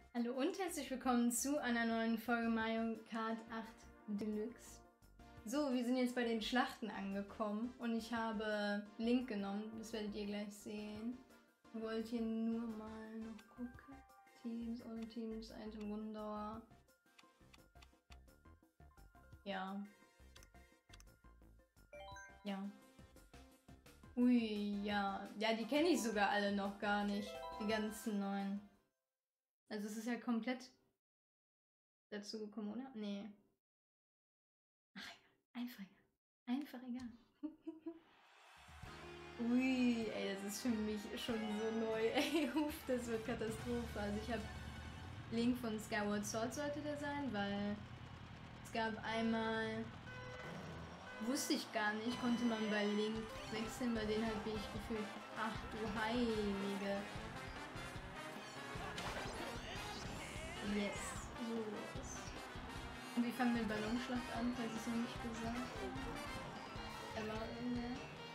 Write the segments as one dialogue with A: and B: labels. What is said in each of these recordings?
A: Hallo und herzlich willkommen zu einer neuen Folge Mario Kart 8 Deluxe. So, wir sind jetzt bei den Schlachten angekommen und ich habe Link genommen, das werdet ihr gleich sehen. Ich wollte hier nur mal noch gucken. Teams, ohne Teams, Item Grunddauer. Ja. Ja. Ui, ja. Ja, die kenne ich sogar alle noch gar nicht. Die ganzen neuen. Also es ist ja komplett dazu gekommen, oder? Nee. Ach, egal. Einfach egal. Ui, ey, das ist für mich schon so neu. Ey, das wird Katastrophe. Also ich habe Link von Skyward Sword sollte der sein, weil es gab einmal, wusste ich gar nicht, konnte man bei Link wechseln, bei denen habe ich gefühlt, ach du Heilige. Yes, so los. Und wie fangen wir Ballonschlacht an, falls ich es noch nicht gesagt habe? Aber,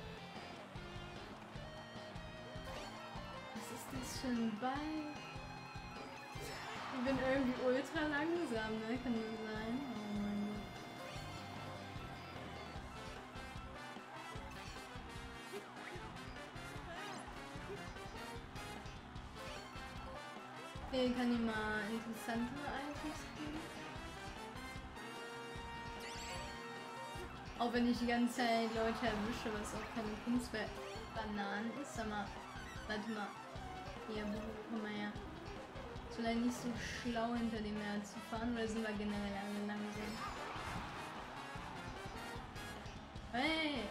A: was ist das für ein Ball? Ich bin irgendwie ultra langsam, ne? Kann das sein? Oh mein Gott. Okay, kann ich mal interessantere Items kriegen? Auch wenn ich die ganze Zeit Leute erwische, was auch keine Kunstwerk-Bananen ist. Sag mal, warte mal. Hier, komm mal her. Ist vielleicht nicht so schlau, hinter dem her zu fahren, oder sind wir generell alle langsam? Hey!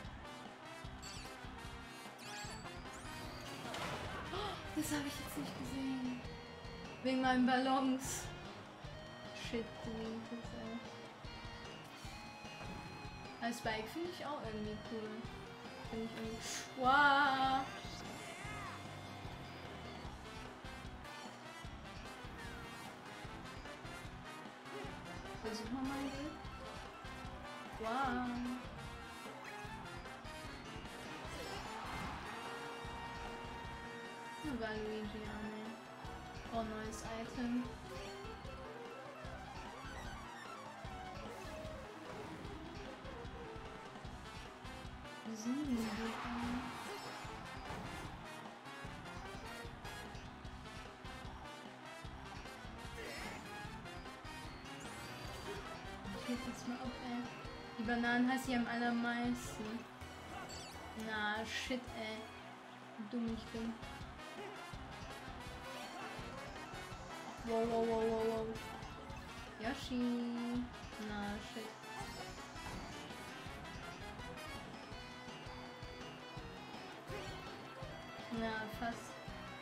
A: Oh, das habe ich jetzt nicht gesehen. Wegen meinen Ballons. Shit, ey. Als Spike finde ich auch irgendwie cool. Finde ich irgendwie. Wow! Versuchen wir mal Glück. Wow! Nur war Luigi, ja, ne. Oh, neues Item. Wie sind die an? Ich heb jetzt mal ab, ey. Die Bananen hasse ich am allermeisten. Na, shit, ey. Wie dumm ich bin. Wow, wow, wow, wow, wow. Yoshi. Na, shit. Na, fast.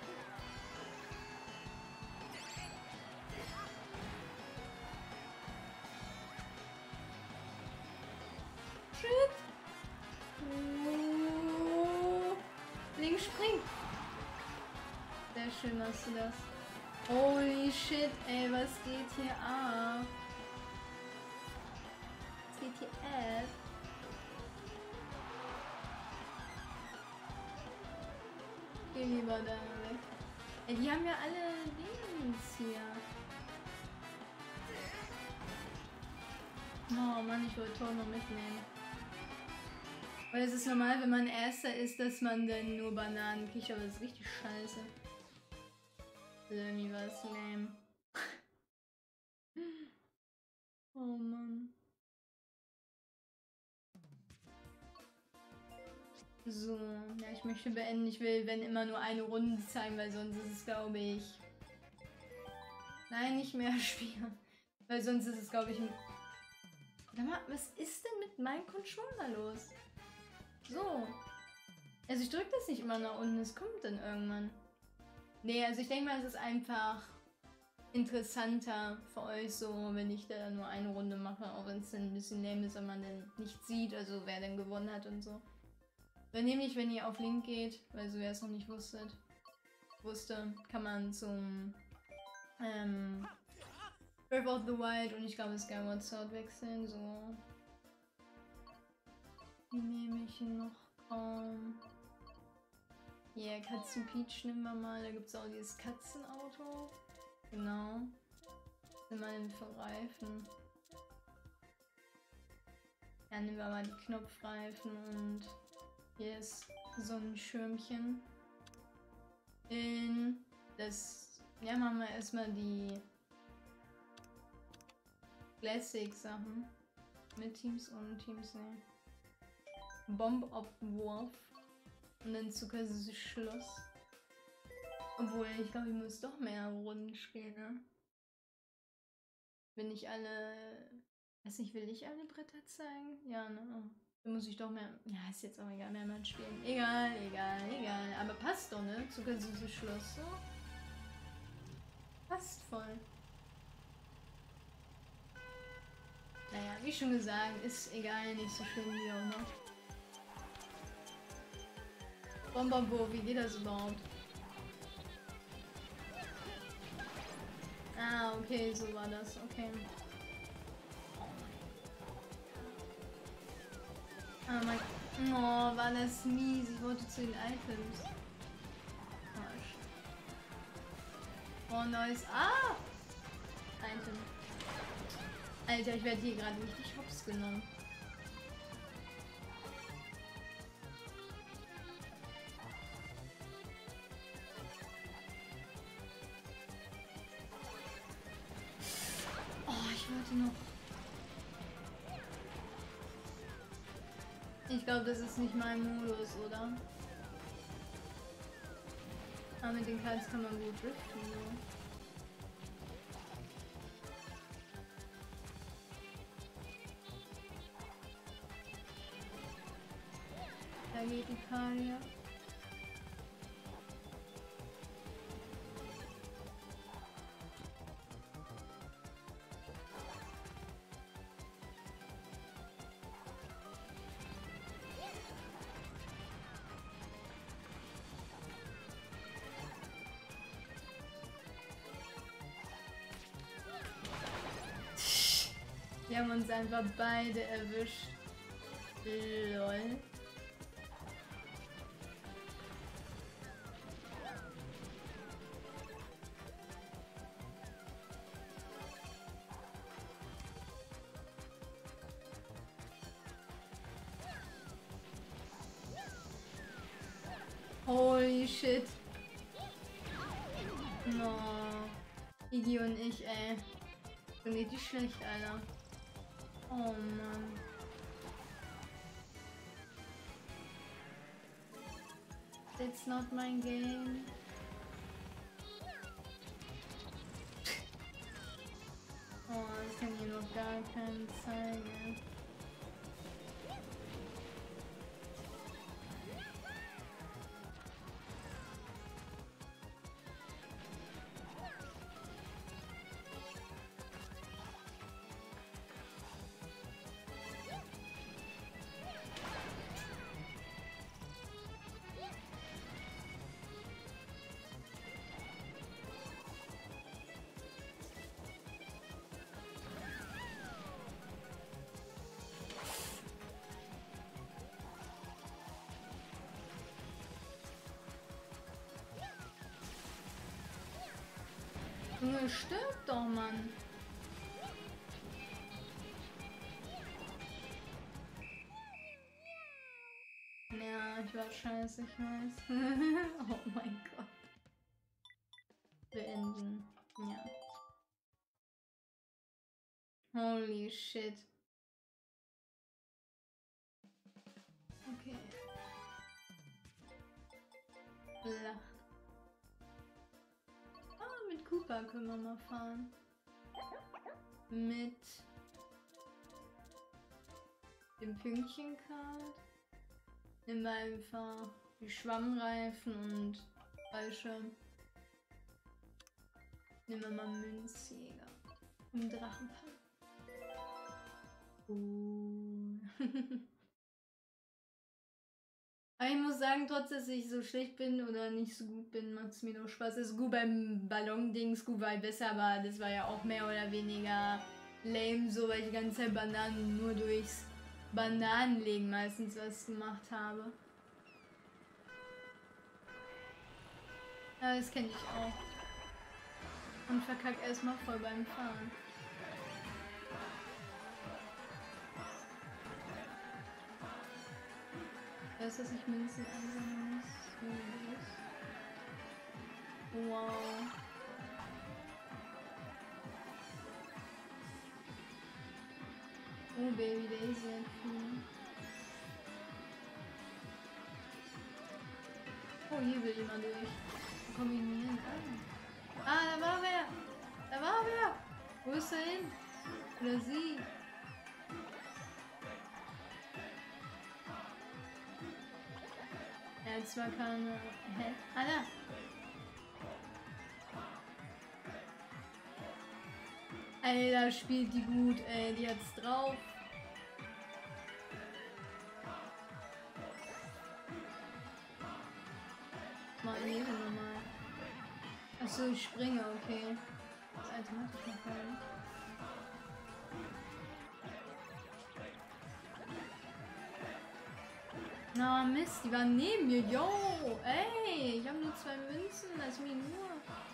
A: Shit. Link, spring. Sehr schön machst du das. Holy shit, ey, was geht hier ab? Was geht hier ab? Geh lieber da weg. Ey, die haben ja alle Dings hier. Oh Mann, ich wollte Tor noch mitnehmen. Weil es ist normal, wenn man Erster ist, dass man dann nur Bananen kriegt, aber das ist richtig scheiße. Irgendwie war es lame. Oh Mann. So, ja, ich möchte beenden. Ich will, wenn immer nur eine Runde zeigen, weil sonst ist es, glaube ich... Nein, nicht mehr spielen. Weil sonst ist es, glaube ich, ein... Sag mal, was ist denn mit meinem Controller los? So. Also ich drücke das nicht immer nach unten, es kommt dann irgendwann. Nee, also ich denke mal, es ist einfach interessanter für euch so, wenn ich da nur eine Runde mache, auch wenn es dann ein bisschen lame ist, wenn man dann nicht sieht, also wer denn gewonnen hat und so. Weil nämlich, wenn ihr auf Link geht, weil so wer es noch nicht wusste, kann man zum Breath of the Wild und ich glaube Skyward Sword wechseln, so. Wie nehme ich ihn noch? Yeah, Katzen Peach nehmen wir mal. Da gibt es auch dieses Katzenauto. Genau. Immerhin für Reifen. Ja, nehmen wir mal die Knopfreifen und hier ist so ein Schirmchen. In das. Ja, machen wir erstmal die Classic-Sachen. Mit Teams, ohne Teams, ne. Bombabwurf. Und dann zuckersüßes Schloss. Obwohl, ich glaube, ich muss doch mehr Runden spielen, ne? Wenn ich alle. Weiß nicht, will ich alle Bretter zeigen? Ja, ne? Dann muss ich doch mehr. Ja, ist jetzt auch egal, mehrmals spielen. Egal, egal, egal. Aber passt doch, ne? Zuckersüßes Schloss, so. Passt voll. Naja, wie schon gesagt, ist egal, nicht so schlimm wie auch noch. Bomberbo, wie geht das überhaupt? Ah, okay, so war das, okay. Ah, mein... Oh, war das mies. Ich wollte zu den Items. Arsch. Oh, nice. Ah! Item. Alter, ich werde hier gerade richtig hops genommen. Oh, ich wollte noch... Ich glaube, das ist nicht mein Modus, oder? Aber mit den Karts kann man gut driften, so. Da geht die Karia. Wir haben uns einfach beide erwischt. Lol. Holy shit. No. Iggy und ich, ey. Bin richtig schlecht, Alter. Oh Mann. That's not my game. Oh, das kann hier noch gar keinen zeigen. Junge, stirb doch, Mann. Ja, ich war scheiße, ich weiß. Oh mein Gott. Beenden. Ja. Holy shit. Okay. Flach. Ah, mit Cooper können wir mal fahren. Mit dem Pünktchenkart. Nehmen wir einfach die Schwammreifen und Fallschirm. Nehmen wir mal Münzjäger. Und Drachenfall. Aber ich muss sagen, trotz dass ich so schlecht bin oder nicht so gut bin, macht es mir noch Spaß. Es ist gut beim Ballon-Dings, gut war besser, aber das war ja auch mehr oder weniger lame, so weil ich die ganze Zeit Bananen nur durchs Bananenlegen meistens was gemacht habe. Ja, das kenne ich auch. Und verkack erstmal voll beim Fahren. Erst, dass ich Münzen einsammeln muss. Wow. Oh Baby, der ist sehr cool. Oh, hier will jemand durch. Wo komme ich denn hin? Ah, da war wer! Da war wer! Wo ist er hin? Oder sie? Er hat zwar keine... Hä? Ah, da! Alter, spielt die gut, ey. Die hat's drauf. Mal hier nochmal. Achso, ich springe, okay. Das automatisch noch fallen. Na Mist, die waren neben mir. Yo, ey, ich habe nur 2 Münzen. Lass mich nur.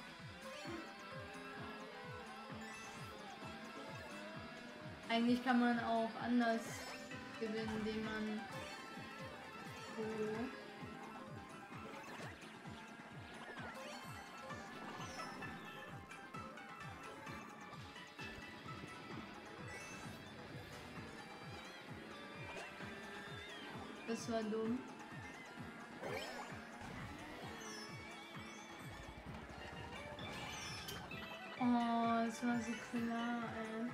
A: Eigentlich kann man auch anders gewinnen, indem man so. Das war dumm. Oh, das war so klar, ey.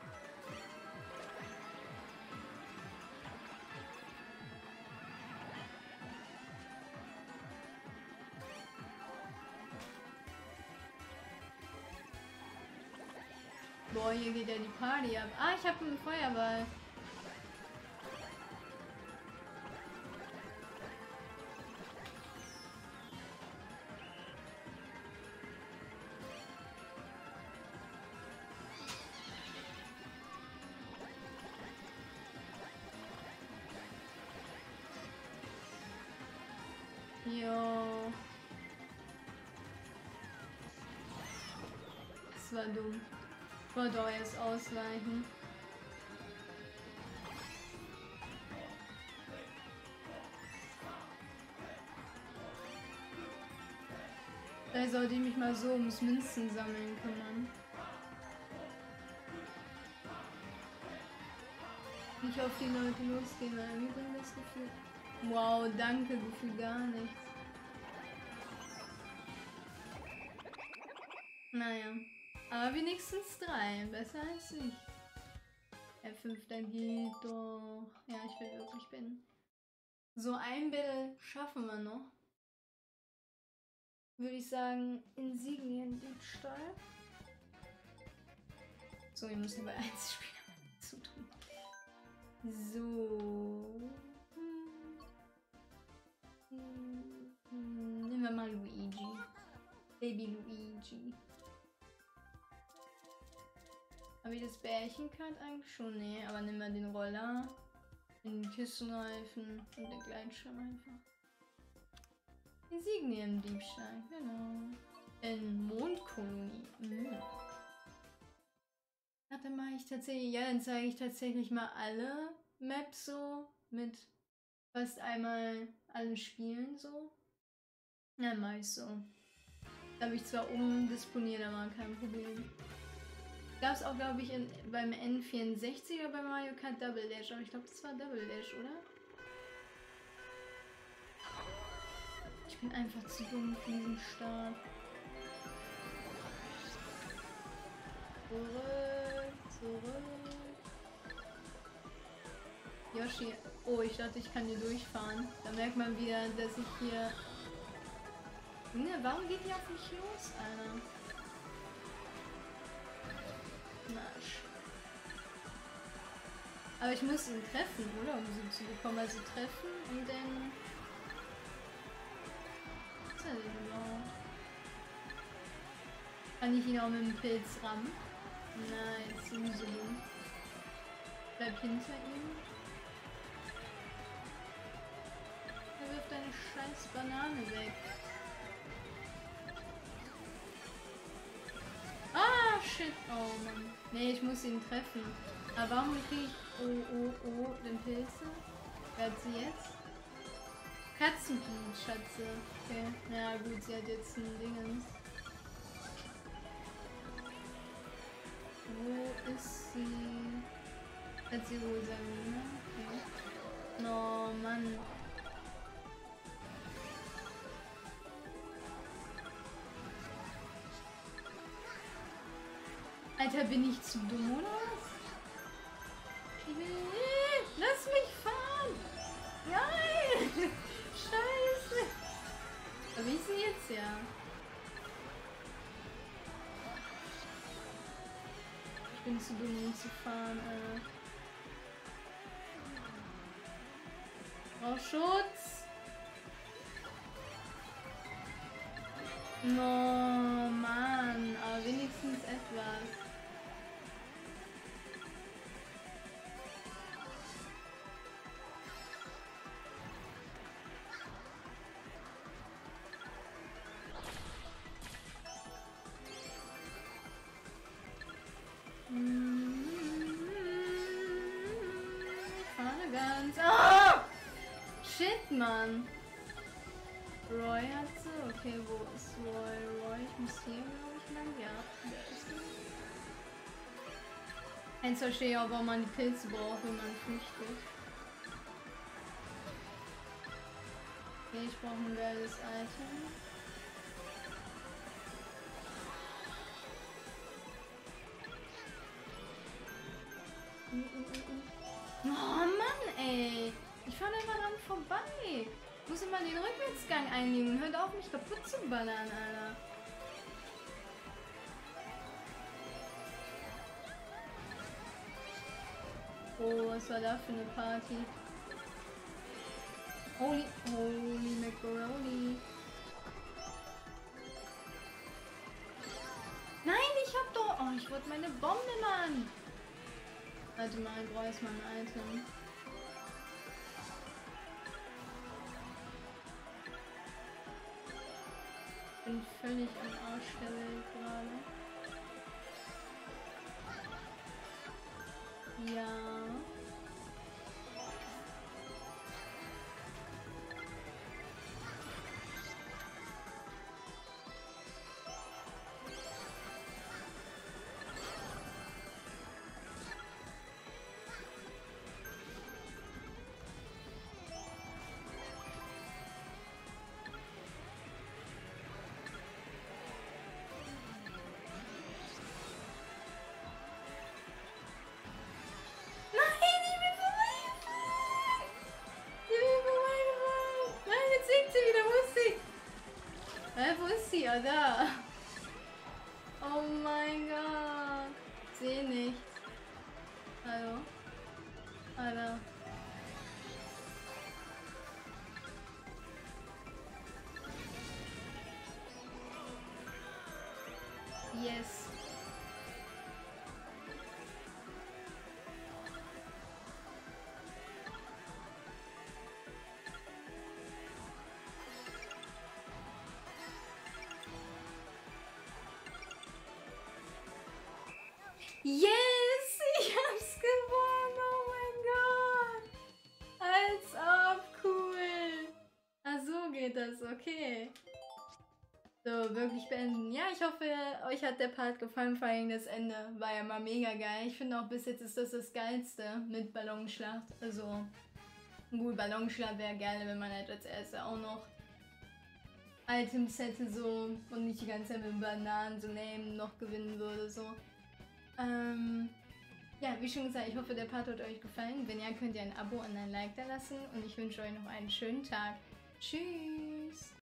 A: Boah, hier geht ja die Party ab. Ah, ich habe einen Feuerball. Jo. Das war dumm. Ich wollte auch erst ausweichen. Da sollte ich mich mal so ums Münzen sammeln kümmern. Nicht auf die Leute losgehen, weil irgendwie bringt das Gefühl. Wow, danke, Gefühl gar nichts. Naja. Aber wenigstens 3. Besser als nicht. F5, da geht doch. Ja, ich will wirklich bin. So ein Battle schaffen wir noch. Würde ich sagen, Insignien-Diebstahl. So, wir müssen bei 1 Spieler zutun. So. Nehmen wir mal Luigi. Baby Luigi. Habe ich das Bärchenkart eigentlich schon? Nee, aber nehmen wir den Roller, den Kissenreifen und den Gleitschirm einfach. Insignien-Diebstahl, genau. In Mondkolonie. Ach, dann mache ich tatsächlich, ja, dann zeige ich tatsächlich mal alle Maps so mit fast einmal allen Spielen so. Ja, mache ich so. Da habe ich zwar umdisponiert, aber kein Problem. Gab es auch, glaube ich, beim N64er bei Mario Kart Double Dash, aber ich glaube, das war Double Dash, oder? Ich bin einfach zu dumm für diesen Start. Zurück. Yoshi. Oh, ich dachte, ich kann hier durchfahren. Da merkt man wieder, dass ich hier... Junge, warum geht die auf mich los, Alter? Marsch. Aber ich muss ihn treffen, oder? Um sie zu bekommen. Also treffen und dann... Was ist er denn überhaupt? Kann ich ihn auch mit dem Pilz rammen? Nein, ist so dumm. Bleib hinter ihm. Er wirft eine scheiß Banane weg. shit. Oh Mann. Nee, ich muss ihn treffen. Aber warum kriege ich... Oh, den Pilze? Wer hat sie jetzt? Katzenblut, Schatze. Okay. Ja gut, sie hat jetzt ein Dingens. Wo ist sie? Hat sie wohl sein, ne? Okay. Oh Mann. Alter, bin ich zu dumm oder was? Lass mich fahren! Nein! Scheiße! Aber ich sie jetzt ja. Ich bin zu dumm, um zu fahren, Alter. Brauch Schutz! No, Mann, aber wenigstens etwas. Fahre ganz. Oh! Shit, Mann. Roy hat sie. Okay, wo ist Roy? Ich muss hier, glaube ich, lang. Ja, da ist sie. Jetzt verstehe ich auch, warum man die Pilze braucht, wenn man flüchtet. Okay, ich brauche ein geiles Item. Oh Mann, ey. Ich fahre einfach dran vorbei. Ich muss immer den Rückwärtsgang einnehmen. Hört auf, mich kaputt zu ballern, Alter. Oh, was war da für eine Party? Holy Macaroni. Nein, ich hab doch... Oh, ich wollte meine Bombe, Mann. Warte mal, ich brauche erstmal ein Item. Ich bin völlig am Arsch der Welt gerade. Ja. Wo ist sie? Ja, da. Oh mein Gott. Seh nicht. Hallo? Alter. Yes. Yes! Ich hab's gewonnen! Oh mein Gott! Als ob, cool! Ah, so geht das, okay. So, wirklich beenden. Ja, ich hoffe, euch hat der Part gefallen, vor allem das Ende war ja mal mega geil. Ich finde auch bis jetzt ist das Geilste mit Ballonschlacht. Also, gut, Ballonschlacht wäre geil, wenn man halt als Erster auch noch Items hätte so und nicht die ganze Zeit mit Bananen so nehmen noch gewinnen würde, so. Ja, wie schon gesagt, ich hoffe, der Part hat euch gefallen. Wenn ja, könnt ihr ein Abo und ein Like da lassen und ich wünsche euch noch einen schönen Tag. Tschüss!